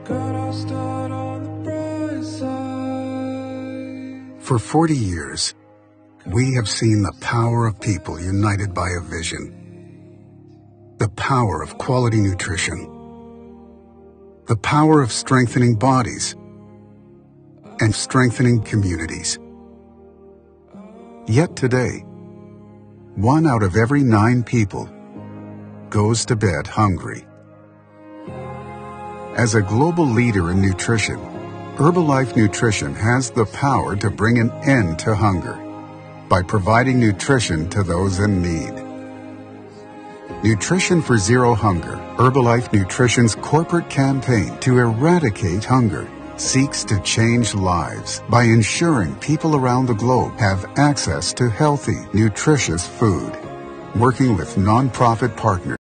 For 40 years, we have seen the power of people united by a vision. The power of quality nutrition. The power of strengthening bodies and strengthening communities. Yet today, 1 out of every 9 people goes to bed hungry. As a global leader in nutrition, Herbalife Nutrition has the power to bring an end to hunger by providing nutrition to those in need. Nutrition for Zero Hunger, Herbalife Nutrition's corporate campaign to eradicate hunger, seeks to change lives by ensuring people around the globe have access to healthy, nutritious food, working with nonprofit partners